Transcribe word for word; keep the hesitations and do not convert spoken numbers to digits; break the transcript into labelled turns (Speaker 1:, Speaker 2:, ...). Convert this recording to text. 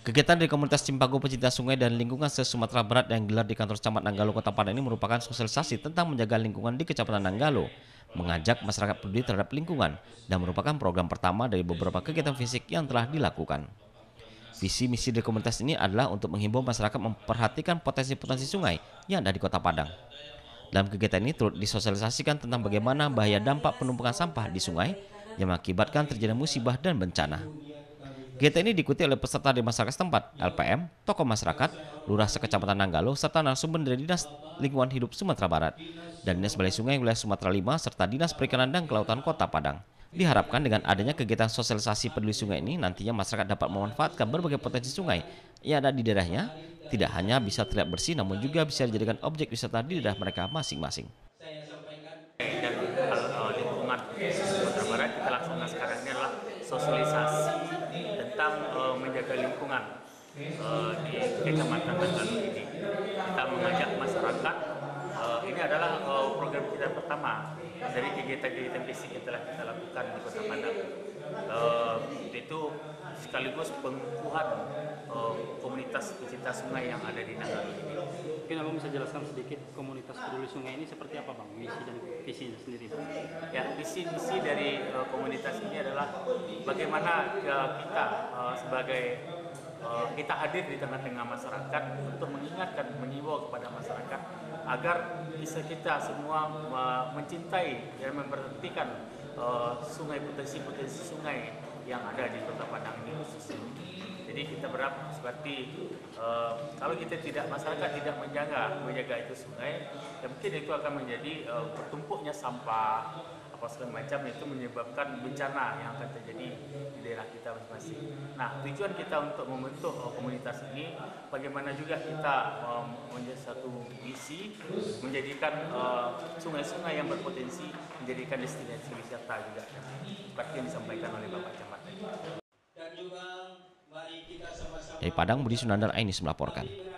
Speaker 1: Kegiatan dari komunitas Cimpago Pecinta Sungai dan Lingkungan se-Sumatera Barat yang digelar di kantor Camat Nanggalo Kota Padang ini merupakan sosialisasi tentang menjaga lingkungan di Kecamatan Nanggalo, mengajak masyarakat peduli terhadap lingkungan, dan merupakan program pertama dari beberapa kegiatan fisik yang telah dilakukan. Visi misi dari komunitas ini adalah untuk menghimbau masyarakat memperhatikan potensi-potensi sungai yang ada di Kota Padang. Dalam kegiatan ini turut disosialisasikan tentang bagaimana bahaya dampak penumpukan sampah di sungai yang mengakibatkan terjadi musibah dan bencana. Kegiatan ini diikuti oleh peserta dari masyarakat setempat, L P M, tokoh masyarakat, lurah sekecamatan Nanggalo, serta narasumber dari Dinas Lingkungan Hidup Sumatera Barat dan Dinas Balai Sungai Wilayah Sumatera lima serta Dinas Perikanan dan Kelautan Kota Padang. Diharapkan dengan adanya kegiatan sosialisasi peduli sungai ini nantinya masyarakat dapat memanfaatkan berbagai potensi sungai yang ada di daerahnya, tidak hanya bisa terlihat bersih namun juga bisa dijadikan objek wisata di daerah mereka masing-masing.
Speaker 2: Dan kalau lingkungan Sumatera Barat kita laksanakan sekarang ini adalah sosialisasi tentang uh, menjaga lingkungan uh, di Kecamatan Nanggalo ini. Kita mengajak masyarakat, uh, ini adalah uh, program kita pertama dari kegiatan-kegiatan fisik yang telah kita lakukan di Kota Padang. Uh, itu sekaligus pengukuhan uh, komunitas pecinta sungai yang ada di Nanggalo ini.
Speaker 3: Mungkin Abang bisa jelaskan sedikit komunitas peduli sungai ini seperti apa Bang, misi dan visinya sendiri Bang?
Speaker 2: Ya, visi-misi dari uh, komunitas ini adalah bagaimana uh, kita uh, sebagai uh, kita hadir di tengah-tengah masyarakat untuk mengingatkan, mengimbau kepada masyarakat agar bisa kita semua uh, mencintai dan memperhatikan uh, sungai, potensi-potensi sungai yang ada di Kota Padang ini khususnya. Jadi kita berharap seperti uh, kalau kita tidak masyarakat tidak menjaga menjaga itu sungai, ya mungkin itu akan menjadi uh, bertumpuknya sampah apa segala macam, itu menyebabkan bencana yang akan terjadi di daerah kita masing-masing. Nah, tujuan kita untuk membentuk uh, komunitas ini, bagaimana juga kita um, menjadi satu misi menjadikan sungai-sungai uh, yang berpotensi menjadikan destinasi wisata juga, seperti yang disampaikan oleh Bapak Camat.
Speaker 1: Dari Padang, Budi Sunandar Ainis melaporkan.